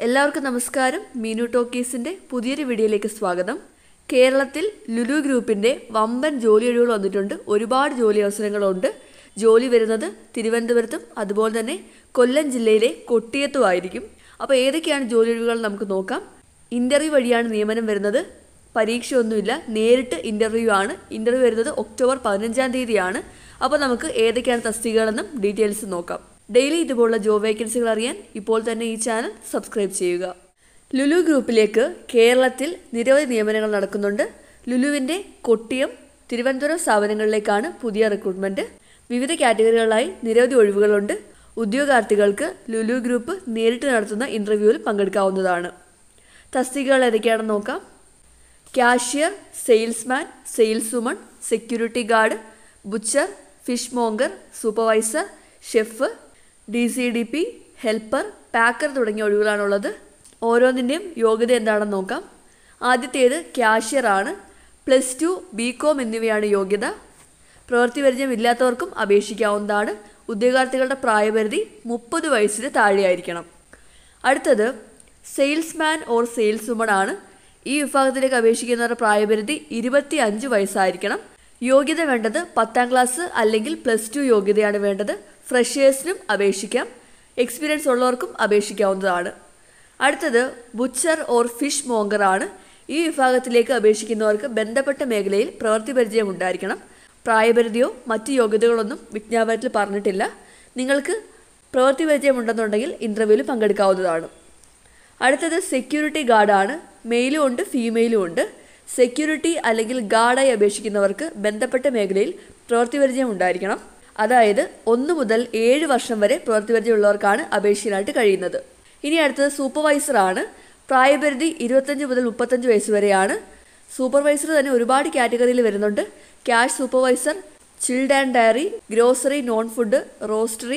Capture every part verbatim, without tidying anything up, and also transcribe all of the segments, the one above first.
എല്ലാവർക്കും നമസ്കാരം. മീനു ടോക്കീസിൻ്റെ പുതിയൊരു വീഡിയോയിലേക്ക് സ്വാഗതം. കേരളത്തിൽ ലുലു ഗ്രൂപ്പിൻ്റെ വമ്പൻ ജോലി ഒഴിവുകൾ വന്നിട്ടുണ്ട്. ഒരുപാട് ജോലി അവസരങ്ങളുണ്ട്. ജോലി വരുന്നത് തിരുവനന്തപുരത്തും അതുപോലെ തന്നെ കൊല്ലം ജില്ലയിലെ കൊട്ടിയത്തും ആയിരിക്കും. അപ്പോൾ ഏതൊക്കെയാണ് ജോലി ഒഴിവുകൾ നമുക്ക് നോക്കാം. ഇൻ്റർവ്യൂ വഴിയാണ് നിയമനം വരുന്നത്. പരീക്ഷയൊന്നുമില്ല, നേരിട്ട് ഇൻ്റർവ്യൂ ആണ്. ഇൻ്റർവ്യൂ വരുന്നത് ഒക്ടോബർ പതിനഞ്ചാം തീയതിയാണ്. അപ്പോൾ നമുക്ക് ഏതൊക്കെയാണ് തസ്തികകളെന്നും ഡീറ്റെയിൽസ് നോക്കാം. ഡെയിലി ഇതുപോലുള്ള ജോബ് വേക്കൻസികൾ അറിയാൻ ഇപ്പോൾ തന്നെ ഈ ചാനൽ സബ്സ്ക്രൈബ് ചെയ്യുക. ലുലു ഗ്രൂപ്പിലേക്ക് കേരളത്തിൽ നിരവധി നിയമനങ്ങൾ നടക്കുന്നുണ്ട്. ലുലുവിൻ്റെ കൊട്ടിയം, തിരുവനന്തപുരം സ്ഥാപനങ്ങളിലേക്കാണ് പുതിയ റിക്രൂട്ട്മെൻറ്റ്. വിവിധ കാറ്റഗറികളായി നിരവധി ഒഴിവുകളുണ്ട്. ഉദ്യോഗാർത്ഥികൾക്ക് ലുലു ഗ്രൂപ്പ് നേരിട്ട് നടത്തുന്ന ഇൻ്റർവ്യൂവിൽ പങ്കെടുക്കാവുന്നതാണ്. തസ്തികകൾ ഏതൊക്കെയാണെന്ന് നോക്കാം. Cashier, salesman, saleswoman, security guard, butcher, fishmonger, supervisor, chef, D C D P, helper, packer തുടങ്ങിയ ഒഴിവുകളാണുള്ളത്. ഓരോന്നിൻ്റെയും യോഗ്യത എന്താണെന്ന് നോക്കാം. ആദ്യത്തേത് ക്യാഷ്യർ ആണ്. പ്ലസ് ടു, ബി കോം എന്നിവയാണ് യോഗ്യത. പ്രവൃത്തി പരിചയം ഇല്ലാത്തവർക്കും അപേക്ഷിക്കാവുന്നതാണ്. ഉദ്യോഗാർത്ഥികളുടെ പ്രായപരിധി മുപ്പത് വയസ്സിന് താഴെയായിരിക്കണം. അടുത്തത് സെയിൽസ്മാൻ ഓർ സെയിൽസ് വുമൺ ആണ്. ഈ വിഭാഗത്തിലേക്ക് അപേക്ഷിക്കുന്നവരുടെ പ്രായപരിധി ഇരുപത്തി അഞ്ച് വയസ്സായിരിക്കണം. യോഗ്യത വേണ്ടത് പത്താം ക്ലാസ് അല്ലെങ്കിൽ പ്ലസ് ടു യോഗ്യതയാണ് വേണ്ടത്. ഫ്രഷേഴ്സിനും അപേക്ഷിക്കാം. എക്സ്പീരിയൻസ് ഉള്ളവർക്കും അപേക്ഷിക്കാവുന്നതാണ്. അടുത്തത് ബുച്ചർ ഓർ ഫിഷ് മോങ്കർ ആണ്. ഈ വിഭാഗത്തിലേക്ക് അപേക്ഷിക്കുന്നവർക്ക് ബന്ധപ്പെട്ട മേഖലയിൽ പ്രവൃത്തി പരിചയം ഉണ്ടായിരിക്കണം. പ്രായപരിധിയോ മറ്റ് യോഗ്യതകളൊന്നും വിജ്ഞാപനത്തിൽ പറഞ്ഞിട്ടില്ല. നിങ്ങൾക്ക് പ്രവൃത്തി പരിചയം ഉണ്ടെന്നുണ്ടെങ്കിൽ ഇൻ്റർവ്യൂവിൽ പങ്കെടുക്കാവുന്നതാണ്. അടുത്തത് സെക്യൂരിറ്റി ഗാർഡാണ്. മെയിലും ഉണ്ട്, ഫീമെയിലും ഉണ്ട്. സെക്യൂരിറ്റി അല്ലെങ്കിൽ ഗാർഡായി അപേക്ഷിക്കുന്നവർക്ക് ബന്ധപ്പെട്ട മേഖലയിൽ പ്രവൃത്തി പരിചയം ഉണ്ടായിരിക്കണം. അതായത് ഒന്ന് മുതൽ ഏഴ് വർഷം വരെ പ്രവൃത്തി പരിചയമുള്ളവർക്കാണ് അപേക്ഷിക്കാനായിട്ട് കഴിയുന്നത്. ഇനി അടുത്തത് സൂപ്പർവൈസർ ആണ്. പ്രായപരിധി ഇരുപത്തഞ്ച് മുതൽ മുപ്പത്തഞ്ച് വയസ്സ് വരെയാണ്. സൂപ്പർവൈസർ തന്നെ ഒരുപാട് കാറ്റഗറിയിൽ വരുന്നുണ്ട്. Cash supervisor, chilled and dairy, grocery, non food, roastery,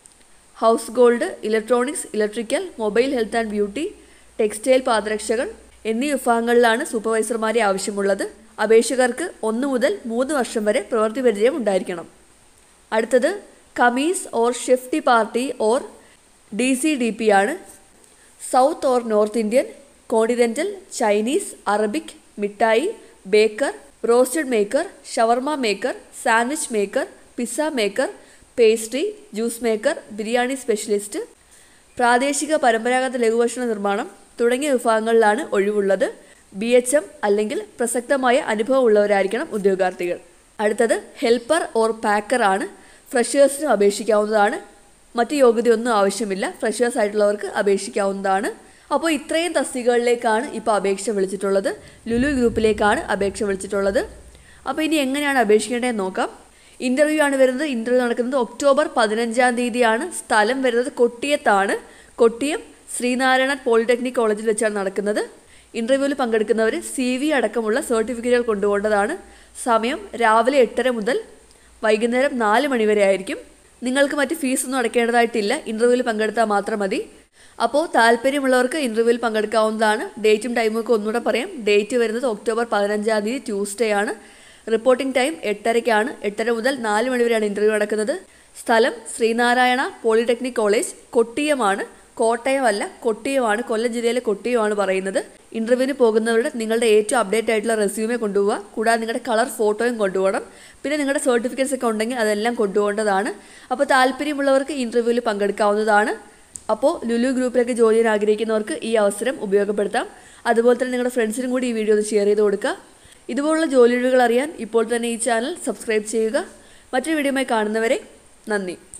household, electronics, electrical, mobile, health and beauty, textile, പാദരക്ഷകൾ എന്നീ വിഭാഗങ്ങളിലാണ് സൂപ്പർവൈസർമാരെ ആവശ്യമുള്ളത്. അപേക്ഷകർക്ക് ഒന്ന് മുതൽ മൂന്ന് വർഷം വരെ പ്രവൃത്തി പരിചയം ഉണ്ടായിരിക്കണം. അടുത്തത് commis or chef de partie or D C D P ആണ്. South or north Indian, continental, Chinese, Arabic, മിഠായി, baker, roasted maker, shawarma maker, sandwich maker, pizza maker, pastry, juice maker, biryani specialist, പ്രാദേശിക പരമ്പരാഗത ലഘുഭക്ഷണ നിർമ്മാണം തുടങ്ങിയ വിഭാഗങ്ങളിലാണ് ഒഴിവുള്ളത്. ബി എച്ച് എം അല്ലെങ്കിൽ പ്രസക്തമായ അനുഭവം ഉള്ളവരായിരിക്കണം ഉദ്യോഗാർത്ഥികൾ. അടുത്തത് ഹെൽപ്പർ ഓർ പാക്കർ ആണ്. ഫ്രഷേഴ്സിനും അപേക്ഷിക്കാവുന്നതാണ്. മറ്റ് യോഗ്യതയൊന്നും ആവശ്യമില്ല. ഫ്രഷേഴ്സ് ആയിട്ടുള്ളവർക്ക് അപേക്ഷിക്കാവുന്നതാണ്. അപ്പോൾ ഇത്രയും തസ്തികകളിലേക്കാണ് ഇപ്പോൾ അപേക്ഷ വിളിച്ചിട്ടുള്ളത്. ലുലു ഗ്രൂപ്പിലേക്കാണ് അപേക്ഷ വിളിച്ചിട്ടുള്ളത്. അപ്പോൾ ഇനി എങ്ങനെയാണ് അപേക്ഷിക്കേണ്ടതെന്ന് നോക്കാം. ഇൻ്റർവ്യൂ ആണ് വരുന്നത്. ഇൻ്റർവ്യൂ നടക്കുന്നത് ഒക്ടോബർ പതിനഞ്ചാം തീയതിയാണ്. സ്ഥലം വരുന്നത് കൊട്ടിയത്താണ്. കൊട്ടിയം ശ്രീനാരായണ പോളിടെക്നിക് കോളേജിൽ വെച്ചാണ് നടക്കുന്നത്. ഇൻ്റർവ്യൂവിൽ പങ്കെടുക്കുന്നവർ സി വി അടക്കമുള്ള സർട്ടിഫിക്കറ്റുകൾ കൊണ്ടുപോകേണ്ടതാണ്. സമയം രാവിലെ എട്ടര മുതൽ വൈകുന്നേരം നാല് മണി വരെ ആയിരിക്കും. നിങ്ങൾക്ക് മറ്റ് ഫീസൊന്നും അടയ്ക്കേണ്ടതായിട്ടില്ല. ഇൻ്റർവ്യൂവിൽ പങ്കെടുത്താൽ മാത്രം മതി. അപ്പോൾ താല്പര്യമുള്ളവർക്ക് ഇൻ്റർവ്യൂവിൽ പങ്കെടുക്കാവുന്നതാണ്. ഡേറ്റും ടൈമും ഒക്കെ ഒന്നുകൂടെ പറയാം. ഡേറ്റ് വരുന്നത് ഒക്ടോബർ പതിനഞ്ചാം തീയതി ട്യൂസ്ഡേ ആണ്. റിപ്പോർട്ടിംഗ് ടൈം എട്ടരയ്ക്കാണ്. എട്ടര മുതൽ നാല് മണി വരെയാണ് ഇൻ്റർവ്യൂ നടക്കുന്നത്. സ്ഥലം ശ്രീനാരായണ പോളിടെക്നിക് കോളേജ്, കൊട്ടിയമാണ്. കോട്ടയം അല്ല, കൊട്ടിയമാണ്. കൊല്ലം ജില്ലയിലെ കൊട്ടിയമാണ് പറയുന്നത്. ഇൻ്റർവ്യൂവിന് പോകുന്നവരുടെ നിങ്ങളുടെ ഏറ്റവും അപ്ഡേറ്റ് ആയിട്ടുള്ള റെസ്യൂമേ കൊണ്ടുപോവുക. കൂടാതെ നിങ്ങളുടെ കളർ ഫോട്ടോയും കൊണ്ടുപോകണം. പിന്നെ നിങ്ങളുടെ സർട്ടിഫിക്കറ്റ്സ് ഒക്കെ ഉണ്ടെങ്കിൽ അതെല്ലാം കൊണ്ടുപോകേണ്ടതാണ്. അപ്പോൾ താല്പര്യമുള്ളവർക്ക് ഇൻ്റർവ്യൂവിൽ പങ്കെടുക്കാവുന്നതാണ്. അപ്പോൾ ലുലു ഗ്രൂപ്പിലേക്ക് ജോലി ചെയ്യാൻ ആഗ്രഹിക്കുന്നവർക്ക് ഈ അവസരം ഉപയോഗപ്പെടുത്താം. അതുപോലെ തന്നെ നിങ്ങളുടെ ഫ്രണ്ട്സിനും കൂടി ഈ വീഡിയോ ഒന്ന് ഷെയർ ചെയ്ത് കൊടുക്കുക. ഇതുപോലുള്ള ജോലി ഒഴിവുകൾ അറിയാൻ ഇപ്പോൾ തന്നെ ഈ ചാനൽ സബ്സ്ക്രൈബ് ചെയ്യുക. മറ്റൊരു വീഡിയോയുമായി കാണുന്നവരെ നന്ദി.